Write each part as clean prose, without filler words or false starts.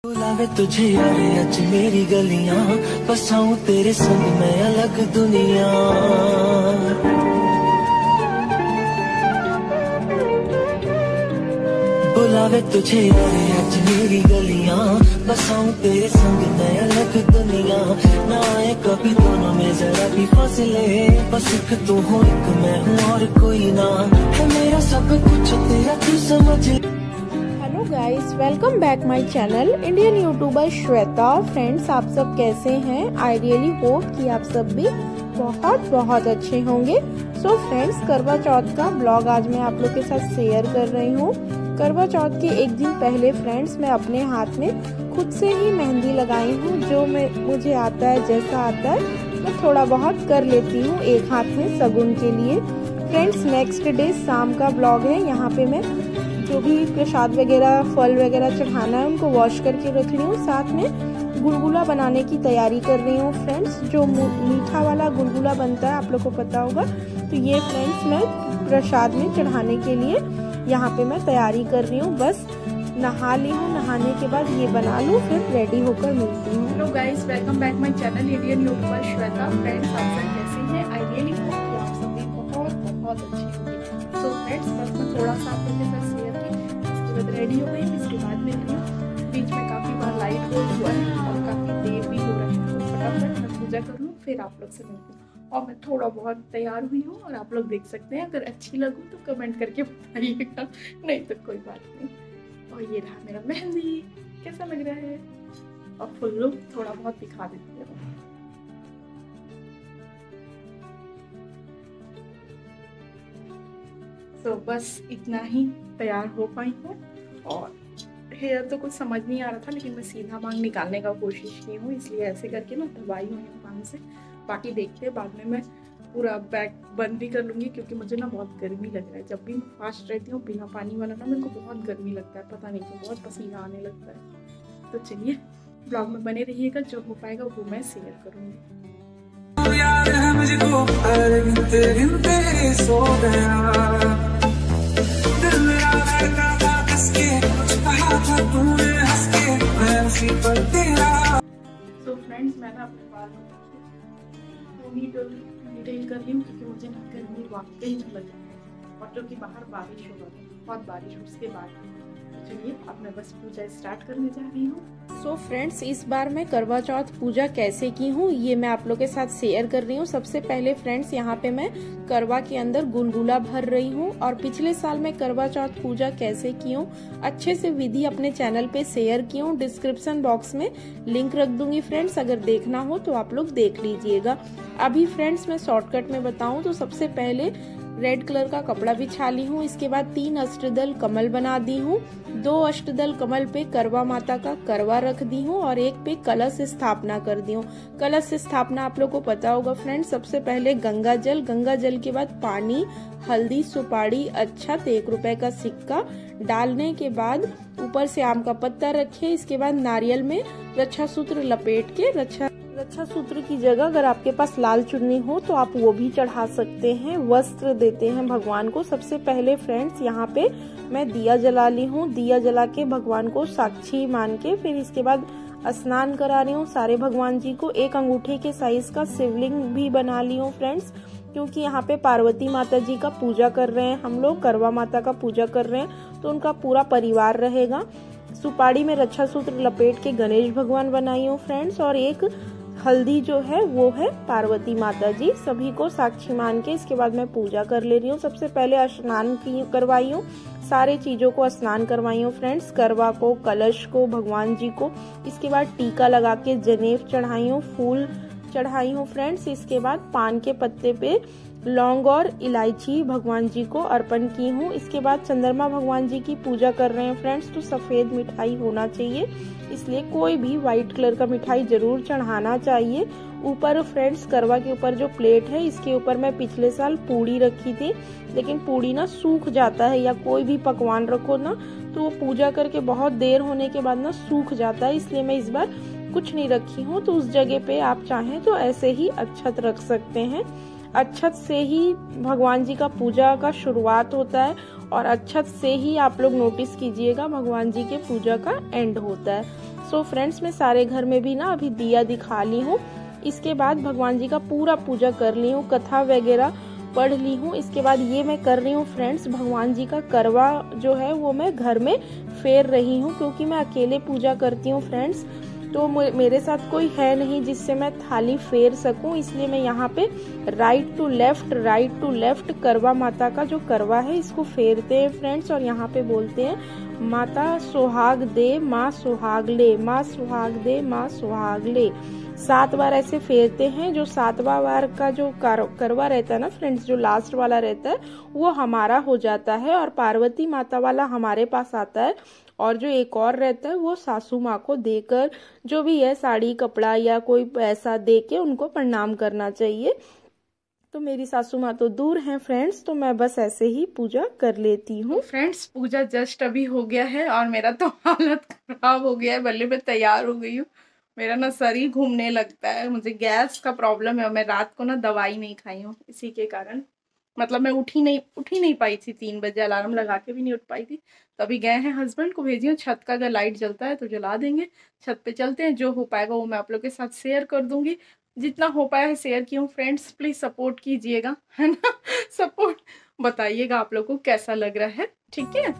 बुलावे तुझे यारे अज मेरी गलियां, बसाऊं तेरे संग मैं अलग दुनिया। बुलावे तुझे यारे अज मेरी गलियां, बसाऊं तेरे संग मैं अलग दुनिया। ना आए कभी दोनों में जरा भी फासले, बस एक तू हो एक मैं हूँ और कोई ना, है मेरा सब कुछ तेरा तू समझ। Guys welcome back my channel Indian YouTuber Shweta. Friends आप सब कैसे हैं? आई रियली होप कि आप सब भी बहुत अच्छे होंगे। सो फ्रेंड्स करवा चौथ का ब्लॉग आज मैं आप लोग के साथ शेयर कर रही हूँ। करवा चौथ के एक दिन पहले फ्रेंड्स मैं अपने हाथ में खुद से ही मेहंदी लगाई हूँ। जो मुझे आता है, जैसा आता है मैं थोड़ा बहुत कर लेती हूँ एक हाथ में शगुन के लिए। फ्रेंड्स नेक्स्ट डे शाम का ब्लॉग है। यहाँ पे मैं जो भी प्रसाद वगैरह फल वगैरह चढ़ाना है उनको वॉश करके रख रही हूँ। साथ में गुलगुला बनाने की तैयारी कर रही हूँ। फ्रेंड्स जो मीठा वाला गुलगुला बनता है आप लोग को पता होगा, तो ये फ्रेंड्स मैं प्रसाद में चढ़ाने के लिए यहाँ पे मैं तैयारी कर रही हूँ। बस नहा ली हूँ, नहाने के बाद ये बना लूँ फिर रेडी होकर मिलती हूँ। Hello guys welcome back my channel Indian YouTuber Shweta. Friends आप सब कैसे हैं? आई रियली होप कि आप सभी बहुत अच्छे होंगे। सो फ्रेंड्स बस मैं थोड़ा सा आप लोगों के साथ शेयर की, इसके बाद रेडी हो गई, इसके बाद मिल रही हूँ। बीच में काफ़ी बार लाइट गोल हुआ है और काफ़ी देर भी हो रही है, तो फटाफट मैं पूजा कर लूँ फिर आप लोग से मिलती हूँ। और मैं थोड़ा बहुत तैयार हुई हूँ और आप लोग देख सकते हैं। अगर अच्छी लगूँ तो कमेंट करके बताइएगा, नहीं तो कोई बात नहीं। और ये रहा मेरा मेहंदी, कैसा लग रहा है? और फुल लुक थोड़ा बहुत दिखा देती हूँ। तो बस इतना ही तैयार हो पाई हूँ। और हेयर तो कुछ समझ नहीं आ रहा था, लेकिन मैं सीधा मांग निकालने का कोशिश की हूँ, इसलिए ऐसे करके ना दबाई हुई हूँ मांग से। बाकी देखते हैं, बाद में मैं पूरा बैग बंद भी कर लूँगी, क्योंकि मुझे ना बहुत गर्मी लग रहा है। जब भी मैं फास्ट रहती हूँ बिना पानी वाला ना, मेरे को बहुत गर्मी लगता है, पता नहीं क्यों, बहुत पसीना आने लगता है। तो चलिए ब्लॉग में बने रहिएगा, जो हो पाएगा वो मैं शेयर करूँगी। तो फ्रेंड्स मैं ना अपने बाल डिटेल कर रही हूँ, क्योंकि मुझे ना गर्मी वाकई में लग रही है, और जो कि बाहर बारिश हो रही है, बहुत बारिश उसके बाद। चलिए अब मैं बस पूजा स्टार्ट करने जा रही हूँ। सो फ्रेंड्स इस बार मैं करवा चौथ पूजा कैसे की हूँ ये मैं आप लोग के साथ शेयर कर रही हूँ। सबसे पहले फ्रेंड्स यहाँ पे मैं करवा के अंदर गुलगुला भर रही हूँ, और पिछले साल मैं करवा चौथ पूजा कैसे की हूँ अच्छे से विधि अपने चैनल पे शेयर की हूँ। डिस्क्रिप्शन बॉक्स में लिंक रख दूंगी फ्रेंड्स, अगर देखना हो तो आप लोग देख लीजिएगा। अभी फ्रेंड्स मैं शॉर्टकट में बताऊँ तो सबसे पहले रेड कलर का कपड़ा बिछा ली हूँ। इसके बाद 3 अष्टदल कमल बना दी हूँ। 2 अष्टदल कमल पे करवा माता का करवा रख दी हूँ, और एक पे कलश स्थापना कर दी हूँ। कलश स्थापना आप लोग को पता होगा फ्रेंड्स, सबसे पहले गंगा जल के बाद पानी, हल्दी, सुपारी, अक्षत, 1 रुपए का सिक्का डालने के बाद ऊपर से आम का पत्ता रखे। इसके बाद नारियल में रक्षा सूत्र लपेट के रक्षा सूत्र की जगह अगर आपके पास लाल चुन्नी हो तो आप वो भी चढ़ा सकते हैं। वस्त्र देते हैं भगवान को। सबसे पहले फ्रेंड्स यहाँ पे मैं दिया जला ली हूँ। दिया जला के भगवान को साक्षी मान के फिर इसके बाद स्नान करा रही हूँ सारे भगवान जी को। 1 अंगूठे के साइज का शिवलिंग भी बना ली हूँ फ्रेंड्स, क्योंकि यहाँ पे पार्वती माता जी का पूजा कर रहे हैं हम लोग, करवा माता का पूजा कर रहे हैं, तो उनका पूरा परिवार रहेगा। सुपारी में रक्षा सूत्र लपेट के गणेश भगवान बनाई हूँ फ्रेंड्स, और एक हल्दी जो है वो है पार्वती माता जी। सभी को साक्षी मान के इसके बाद मैं पूजा कर ले रही हूँ। सबसे पहले स्नान करवाई हूँ, सारे चीजों को स्नान करवाई हूँ फ्रेंड्स, करवा को, कलश को, भगवान जी को। इसके बाद टीका लगा के जनेब चढ़ाई हूँ, फूल चढ़ाई हूँ फ्रेंड्स। इसके बाद पान के पत्ते पे लौंग और इलायची भगवान जी को अर्पण की हूँ। इसके बाद चंद्रमा भगवान जी की पूजा कर रहे हैं फ्रेंड्स, तो सफेद मिठाई होना चाहिए, इसलिए कोई भी व्हाइट कलर का मिठाई जरूर चढ़ाना चाहिए। ऊपर फ्रेंड्स करवा के ऊपर जो प्लेट है इसके ऊपर मैं पिछले साल पूड़ी रखी थी, लेकिन पूड़ी ना सूख जाता है, या कोई भी पकवान रखो ना तो वो पूजा करके बहुत देर होने के बाद ना सूख जाता है, इसलिए मैं इस बार कुछ नहीं रखी हूँ। तो उस जगह पे आप चाहें तो ऐसे ही अक्षत रख सकते हैं। अक्षत से ही भगवान जी का पूजा का शुरुआत होता है, और अक्षत से ही आप लोग नोटिस कीजिएगा भगवान जी के पूजा का एंड होता है। सो फ्रेंड्स, मैं सारे घर में भी ना अभी दिया दिखा ली हूँ। इसके बाद भगवान जी का पूरा पूजा कर ली हूँ, कथा वगैरह पढ़ ली हूँ। इसके बाद ये मैं कर रही हूँ फ्रेंड्स, भगवान जी का करवा जो है वो मैं घर में फेर रही हूँ, क्योंकि मैं अकेले पूजा करती हूँ फ्रेंड्स। तो मेरे साथ कोई है नहीं जिससे मैं थाली फेर सकूं, इसलिए मैं यहाँ पे राइट टू लेफ्ट करवा माता का जो करवा है इसको फेरते हैं फ्रेंड्स। और यहाँ पे बोलते हैं माता सुहाग दे माँ सुहाग ले, माँ सुहाग दे माँ सुहाग ले। 7 बार ऐसे फेरते हैं। जो 7वां बार का जो करवा रहता है ना फ्रेंड्स, जो लास्ट वाला रहता है वो हमारा हो जाता है और पार्वती माता वाला हमारे पास आता है। और जो एक और रहता है वो सासू माँ को देकर, जो भी है साड़ी कपड़ा या कोई पैसा दे के उनको प्रणाम करना चाहिए। तो मेरी सासू माँ तो दूर हैं फ्रेंड्स, तो मैं बस ऐसे ही पूजा कर लेती हूँ। फ्रेंड्स, पूजा जस्ट अभी हो गया है और मेरा तो हालत खराब हो गया है। भले मैं तैयार हो गई हूँ, मेरा ना सर ही घूमने लगता है। मुझे गैस का प्रॉब्लम है और मैं रात को ना दवाई नहीं खाई हूँ, इसी के कारण मतलब मैं उठ ही नहीं पाई थी। 3 बजे अलार्म लगा के भी नहीं उठ पाई थी। तो अभी गए हैं, हस्बैंड को भेजी हूँ। छत का अगर लाइट जलता है तो जला देंगे। छत पे चलते हैं, जो हो पाएगा वो मैं आप लोग के साथ शेयर कर दूंगी। जितना हो पाया है शेयर की हूँ फ्रेंड्स, प्लीज सपोर्ट कीजिएगा, है ना। सपोर्ट बताइएगा आप लोग को कैसा लग रहा है, ठीक है।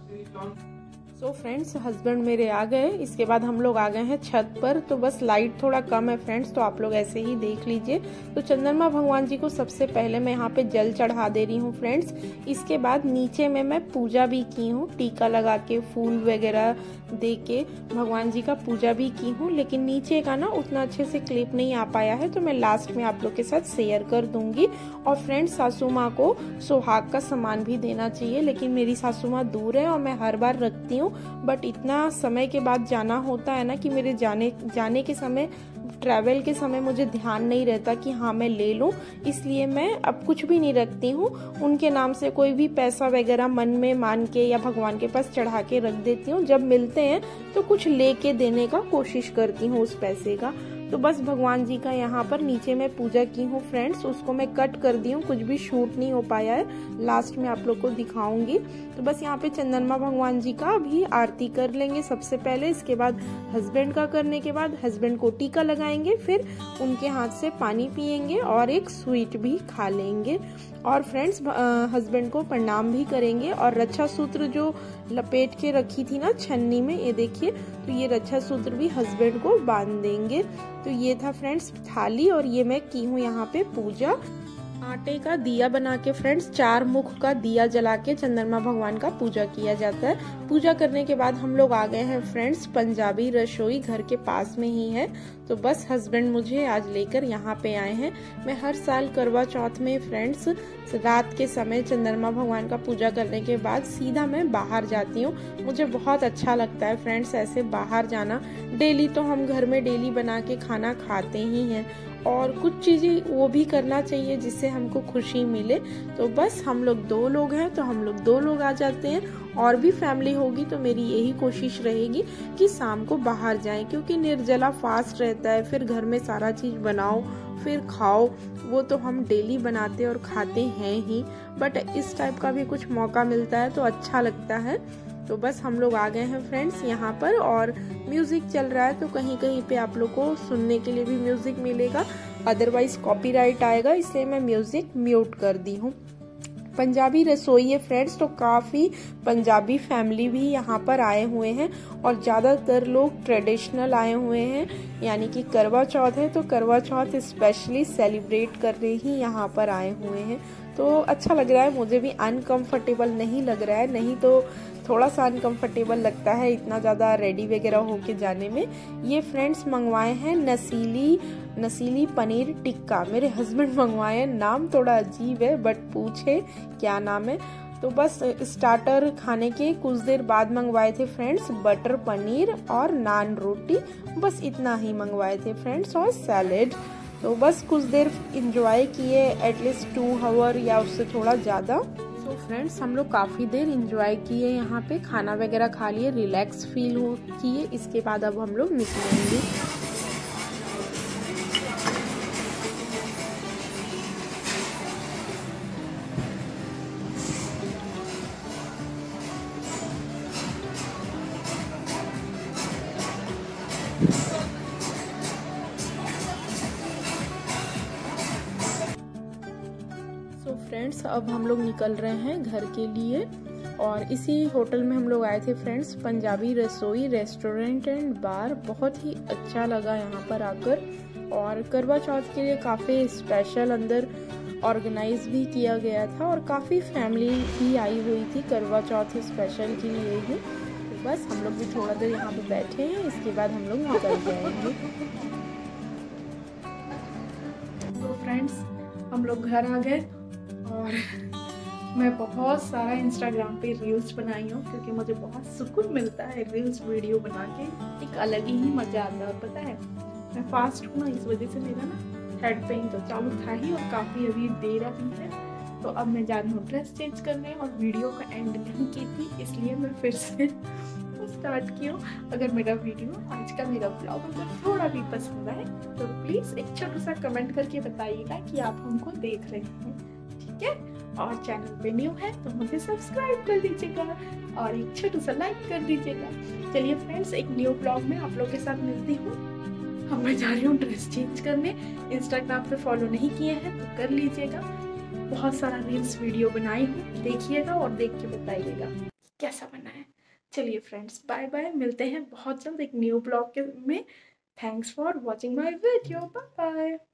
सो फ्रेंड्स, हस्बैंड मेरे आ गए, इसके बाद हम लोग आ गए हैं छत पर। तो बस लाइट थोड़ा कम है फ्रेंड्स, तो आप लोग ऐसे ही देख लीजिए। तो चंद्रमा भगवान जी को सबसे पहले मैं यहाँ पे जल चढ़ा दे रही हूँ फ्रेंड्स। इसके बाद नीचे में मैं पूजा भी की हूँ, टीका लगा के फूल वगैरह दे के भगवान जी का पूजा भी की हूँ। लेकिन नीचे का ना उतना अच्छे से क्लिप नहीं आ पाया है, तो मैं लास्ट में आप लोग के साथ शेयर कर दूंगी। और फ्रेंड्स, सासू माँ को सुहाग का सामान भी देना चाहिए, लेकिन मेरी सासू माँ दूर है और मैं हर बार रखती हूँ। बट इतना समय के बाद जाना होता है ना कि मेरे जाने के समय, ट्रैवल के समय मुझे ध्यान नहीं रहता कि हाँ मैं ले लूं, इसलिए मैं अब कुछ भी नहीं रखती हूँ। उनके नाम से कोई भी पैसा वगैरह मन में मान के या भगवान के पास चढ़ा के रख देती हूँ। जब मिलते हैं तो कुछ लेके देने का कोशिश करती हूँ उस पैसे का। तो बस भगवान जी का यहाँ पर नीचे में पूजा की हूँ फ्रेंड्स, उसको मैं कट कर दी हूँ, कुछ भी शूट नहीं हो पाया है, लास्ट में आप लोग को दिखाऊंगी। तो बस यहाँ पे चंद्रमा भगवान जी का भी आरती कर लेंगे सबसे पहले। इसके बाद हस्बैंड का करने के बाद हस्बैंड को टीका लगाएंगे, फिर उनके हाथ से पानी पियेंगे और एक स्वीट भी खा लेंगे। और फ्रेंड्स, हस्बैंड को प्रणाम भी करेंगे। और रक्षा सूत्र जो लपेट के रखी थी ना छन्नी में, ये देखिए, तो ये रक्षा सूत्र भी हस्बैंड को बांध देंगे। तो ये था फ्रेंड्स थाली, और ये मैं की हूँ यहाँ पे पूजा। आटे का दिया बना के फ्रेंड्स 4 मुख का दिया जला के चंद्रमा भगवान का पूजा किया जाता है। पूजा करने के बाद हम लोग आ गए हैं फ्रेंड्स पंजाबी रसोई, घर के पास में ही है। तो बस हस्बैंड मुझे आज लेकर यहाँ पे आए हैं। मैं हर साल करवा चौथ में फ्रेंड्स रात के समय चंद्रमा भगवान का पूजा करने के बाद सीधा मैं बाहर जाती हूँ। मुझे बहुत अच्छा लगता है फ्रेंड्स ऐसे बाहर जाना। डेली तो हम घर में डेली बना के खाना खाते ही हैं, और कुछ चीजें वो भी करना चाहिए जिससे हमको खुशी मिले। तो बस हम लोग 2 लोग हैं तो हम लोग 2 लोग आ जाते हैं, और भी फैमिली होगी तो मेरी यही कोशिश रहेगी कि शाम को बाहर जाएं, क्योंकि निर्जला फास्ट रहता है, फिर घर में सारा चीज बनाओ फिर खाओ, वो तो हम डेली बनाते और खाते हैं ही, बट इस टाइप का भी कुछ मौका मिलता है तो अच्छा लगता है। तो बस हम लोग आ गए हैं फ्रेंड्स यहाँ पर, और म्यूजिक चल रहा है तो कहीं कहीं पे आप लोग को सुनने के लिए भी म्यूजिक मिलेगा, अदरवाइज कॉपीराइट आएगा, इसलिए मैं म्यूजिक म्यूट कर दी हूँ। पंजाबी रसोई है फ्रेंड्स, तो काफी पंजाबी फैमिली भी यहाँ पर आए हुए हैं, और ज्यादातर लोग ट्रेडिशनल आए हुए हैं, यानी कि करवा चौथ है तो करवा चौथ स्पेशली सेलिब्रेट करने ही यहाँ पर आए हुए हैं। तो अच्छा लग रहा है, मुझे भी अनकंफर्टेबल नहीं लग रहा है, नहीं तो थोड़ा सा अनकंफर्टेबल लगता है इतना ज़्यादा रेडी वगैरह होके जाने में। ये फ्रेंड्स मंगवाए हैं नसीली पनीर टिक्का, मेरे हस्बैंड मंगवाए हैं, नाम थोड़ा अजीब है बट पूछे क्या नाम है। तो बस स्टार्टर खाने के कुछ देर बाद मंगवाए थे फ्रेंड्स बटर पनीर और नान रोटी, बस इतना ही मंगवाए थे फ्रेंड्स, और सैलेड। तो बस कुछ देर इंजॉय किए, एटलीस्ट 2 आवर या उससे थोड़ा ज़्यादा। तो फ्रेंड्स हम लोग काफ़ी देर इंजॉय किए, यहाँ पे खाना वगैरह खा लिए, रिलैक्स फील किए। इसके बाद अब हम लोग निकलेंगे। फ्रेंड्स अब हम लोग निकल रहे हैं घर के लिए और इसी होटल में हम लोग आए थे फ्रेंड्स। पंजाबी रसोई रेस्टोरेंट एंड बार, बहुत ही अच्छा लगा यहाँ पर आकर। और करवा चौथ के लिए काफ़ी स्पेशल अंदर ऑर्गेनाइज भी किया गया था और काफ़ी फैमिली भी आई हुई थी करवा चौथ स्पेशल के लिए ही। तो बस हम लोग भी थोड़ा देर यहाँ पे बैठे हैं, इसके बाद हम लोग निकल जाएंगे। तो फ्रेंड्स हम लोग घर आ गए और मैं बहुत सारा इंस्टाग्राम पे रील्स बनाई हूँ क्योंकि मुझे बहुत सुकून मिलता है रील्स वीडियो बना के, एक अलग ही मज़ा आता है। पता है मैं फास्ट हूँ ना, इस वजह से मेरा ना हेड पेन तो चालू था ही और काफ़ी अभी देर अभी है। तो अब मैं जा रही हूँ ड्रेस चेंज करने और वीडियो का एंड नहीं की थी, इसलिए मैं फिर से स्टार्ट की हूँ। अगर मेरा वीडियो आज का मेरा ब्लॉग अगर थोड़ा भी पसंद आए तो प्लीज़ एक छोटा सा कमेंट करके बताइएगा कि आप हमको देख रहे हैं, ठीक है। और चैनल पे न्यू है तो मुझे सब्सक्राइब कर दीजिएगा और एक छोटा सा लाइक कर दीजिएगा। चलिए फ्रेंड्स, एक न्यू ब्लॉग में आप लोग के साथ मिलती हूँ। अब मैं जा रही हूँ ड्रेस चेंज करने। इंस्टाग्राम पे फॉलो नहीं किए हैं तो कर लीजिएगा, बहुत सारा रील्स वीडियो बनाई हूँ, देखिएगा और देख के बताइएगा कैसा बना है। चलिए फ्रेंड्स, बाय बाय, मिलते हैं बहुत जल्द एक न्यू ब्लॉग में। Thanks for watching my video, bye bye.